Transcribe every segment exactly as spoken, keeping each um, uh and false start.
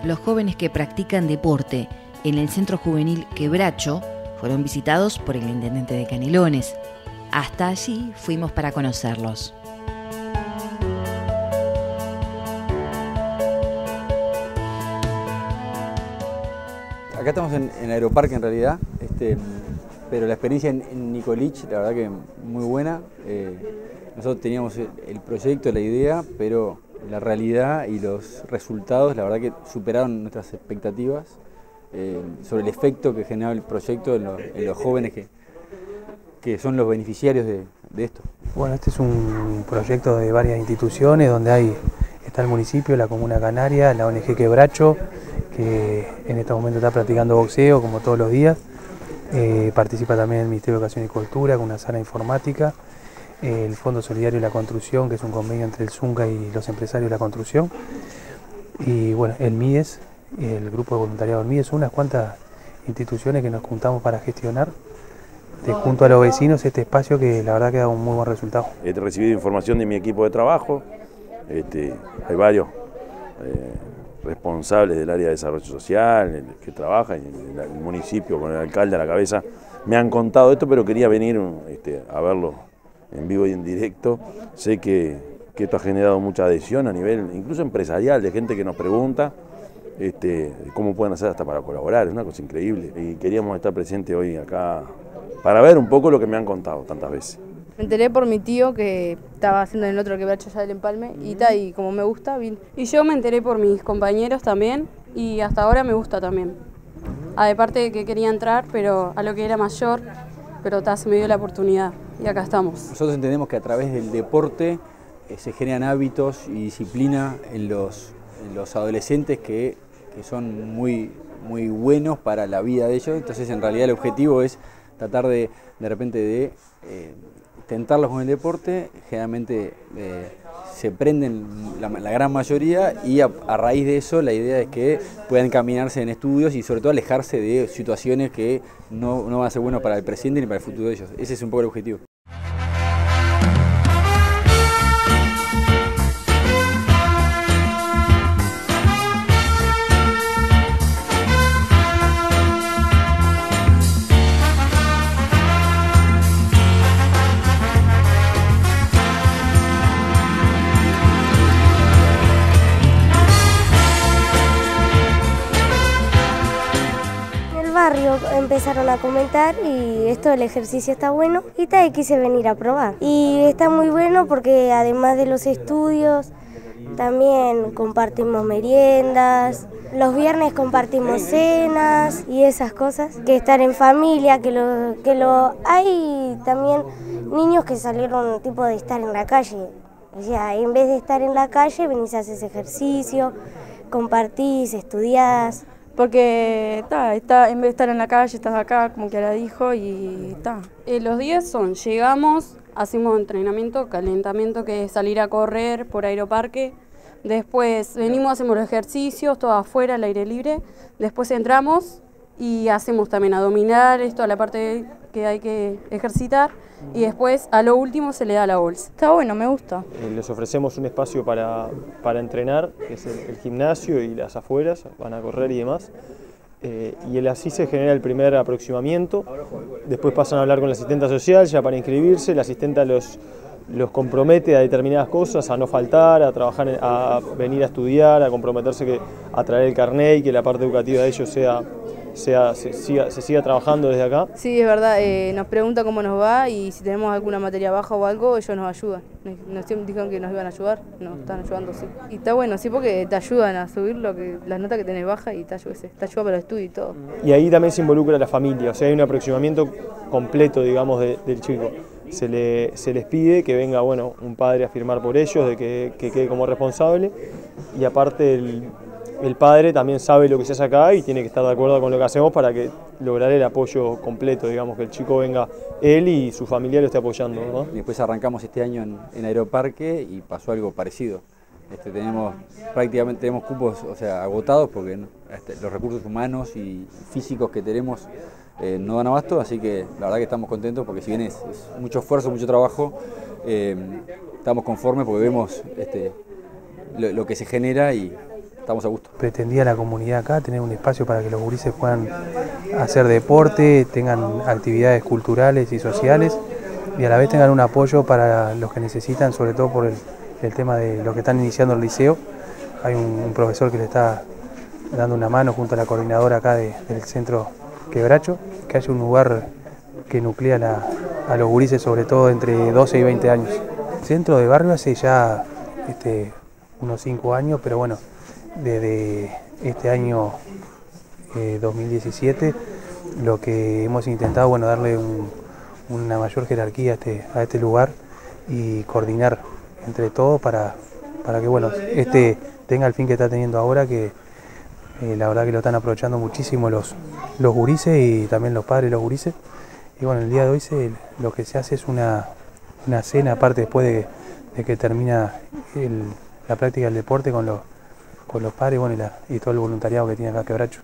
los jóvenes que practican deporte en el Centro Juvenil Quebracho fueron visitados por el intendente de Canelones. Hasta allí fuimos para conocerlos. Acá estamos en, en Aeroparque en realidad, este, pero la experiencia en, en Nicolich, la verdad que muy buena. Eh, nosotros teníamos el, el proyecto, la idea, pero la realidad y los resultados, la verdad que superaron nuestras expectativas eh, sobre el efecto que generaba el proyecto en, lo, en los jóvenes que, que son los beneficiarios de, de esto. Bueno, este es un proyecto de varias instituciones donde hay, está el municipio, la Comuna Canaria, la O N G Quebracho, que en este momento está practicando boxeo como todos los días. Eh, participa también el Ministerio de Educación y Cultura con una sala informática, eh, el Fondo Solidario de la Construcción, que es un convenio entre el Zunca y los empresarios de la construcción, y bueno, el M I D E S, el grupo de voluntariado del M I D E S, unas cuantas instituciones que nos juntamos para gestionar de, junto a los vecinos este espacio que la verdad que da un muy buen resultado. He recibido información de mi equipo de trabajo, este, hay varios eh, responsables del área de desarrollo social que trabajan en el municipio con el alcalde a la cabeza, me han contado esto, pero quería venir este, a verlo en vivo y en directo. Sé que, que esto ha generado mucha adhesión a nivel incluso empresarial, de gente que nos pregunta este, cómo pueden hacer hasta para colaborar, es una cosa increíble. Y queríamos estar presentes hoy acá para ver un poco lo que me han contado tantas veces. Me enteré por mi tío que estaba haciendo en el otro Quebracho allá del Empalme y, ta, y como me gusta, vine. Y yo me enteré por mis compañeros también y hasta ahora me gusta también. Aparte de que quería entrar, pero a lo que era mayor, pero ta, se me dio la oportunidad y acá estamos. Nosotros entendemos que a través del deporte eh, se generan hábitos y disciplina en los, en los adolescentes que, que son muy, muy buenos para la vida de ellos. Entonces en realidad el objetivo es tratar de, de repente de eh, tentarlos con el deporte. Generalmente eh, se prenden la, la gran mayoría y a, a raíz de eso la idea es que puedan encaminarse en estudios y sobre todo alejarse de situaciones que no, no van a ser buenas para el presente ni para el futuro de ellos. Ese es un poco el objetivo. Barrio empezaron a comentar y esto del ejercicio está bueno y tal, y quise venir a probar. Y está muy bueno porque además de los estudios también compartimos meriendas, los viernes compartimos cenas y esas cosas, que estar en familia, que lo que lo hay también niños que salieron tipo de estar en la calle. O sea, en vez de estar en la calle venís a hacer ese ejercicio, compartís, estudiás. Porque ta, está, en vez de estar en la calle, estás acá, como que ahora dijo, y está. Eh, los días son, llegamos, hacemos entrenamiento, calentamiento, que es salir a correr por Aeroparque. Después venimos, hacemos los ejercicios, todo afuera, al aire libre. Después entramos y hacemos también abdominal, esto a la parte que hay que ejercitar. Y después, a lo último, se le da la bolsa. Está bueno, me gusta. Eh, les ofrecemos un espacio para, para entrenar, que es el, el gimnasio y las afueras, van a correr y demás. Eh, y el, así se genera el primer aproximamiento. Después pasan a hablar con la asistenta social ya para inscribirse. La asistenta los, los compromete a determinadas cosas, a no faltar, a trabajar, a venir a estudiar, a comprometerse que, a traer el carnet y que la parte educativa de ellos sea... Sea, se, siga, se siga trabajando desde acá. Sí, es verdad, eh, nos pregunta cómo nos va y si tenemos alguna materia baja o algo, ellos nos ayudan. Nos dijeron que nos iban a ayudar, nos están ayudando, sí. Y está bueno, sí, porque te ayudan a subir lo que, las notas que tenés bajas y te ayuda, te ayuda para el estudio y todo. Y ahí también se involucra la familia, o sea, hay un aproximamiento completo, digamos, de, del chico. Se, le, se les pide que venga, bueno, un padre a firmar por ellos, de que, que quede como responsable, y aparte el... El padre también sabe lo que se hace acá y tiene que estar de acuerdo con lo que hacemos para que lograr el apoyo completo, digamos, que el chico venga él y su familia lo esté apoyando, ¿no? Y después arrancamos este año en, en Aeroparque y pasó algo parecido. Este, tenemos prácticamente tenemos cupos, o sea, agotados porque este, los recursos humanos y físicos que tenemos eh, no dan abasto, así que la verdad que estamos contentos porque si bien es, es mucho esfuerzo, mucho trabajo, eh, estamos conformes porque vemos este, lo, lo que se genera y estamos a gusto. Pretendía la comunidad acá tener un espacio para que los gurises puedan hacer deporte, tengan actividades culturales y sociales y a la vez tengan un apoyo para los que necesitan, sobre todo por el, el tema de los que están iniciando el liceo. Hay un, un profesor que le está dando una mano junto a la coordinadora acá de, del centro Quebracho, que haya un lugar que nuclea la, a los gurises, sobre todo entre doce y veinte años. El centro de barrio hace ya este, unos cinco años, pero bueno, desde este año eh, dos mil diecisiete lo que hemos intentado, bueno, darle un, una mayor jerarquía a este, a este lugar y coordinar entre todos para, para que bueno, este tenga el fin que está teniendo ahora, que eh, la verdad que lo están aprovechando muchísimo los, los gurises y también los padres de los gurises. Y bueno, el día de hoy se, lo que se hace es una, una cena, aparte después de, de que termina el, la práctica del deporte con los, con los padres, bueno, y, la, y todo el voluntariado que tiene acá Quebracho.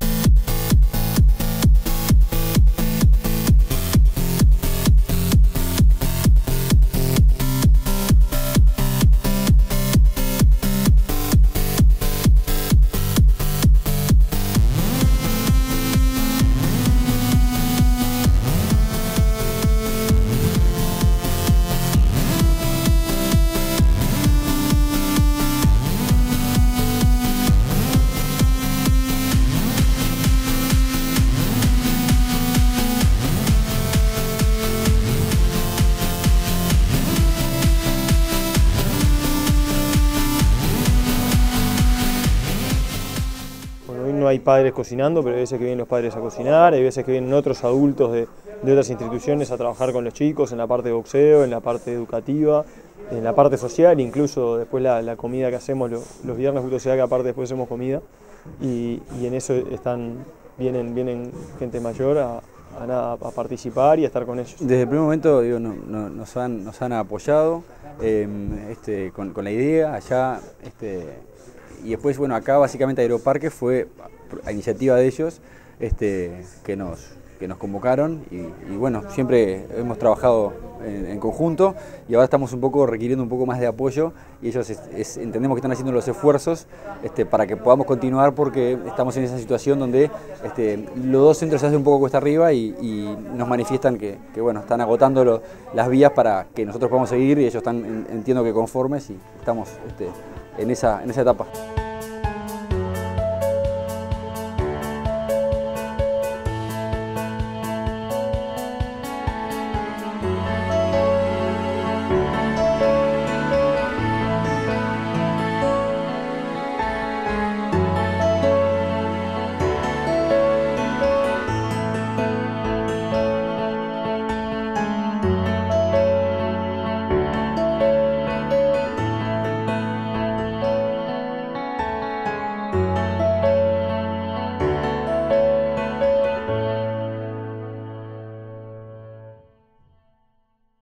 No hay padres cocinando, pero hay veces que vienen los padres a cocinar, hay veces que vienen otros adultos de, de otras instituciones a trabajar con los chicos en la parte de boxeo, en la parte educativa, en la parte social, incluso después la, la comida que hacemos los, los viernes, justo sea que aparte después hacemos comida, y, y en eso están, vienen, vienen gente mayor a, a, nada, a participar y a estar con ellos. Desde el primer momento digo, no, no, nos, han, nos han apoyado eh, este, con, con la idea allá. Este, Y después, bueno, acá básicamente Aeroparque fue a iniciativa de ellos este, que, nos, que nos convocaron y, y bueno, siempre hemos trabajado en, en conjunto y ahora estamos un poco requiriendo un poco más de apoyo y ellos es, es, entendemos que están haciendo los esfuerzos este, para que podamos continuar porque estamos en esa situación donde este, los dos centros se hacen un poco cuesta arriba y, y nos manifiestan que, que bueno, están agotando lo, las vías para que nosotros podamos seguir y ellos están, entiendo que conformes y estamos este, en esa, en esa etapa.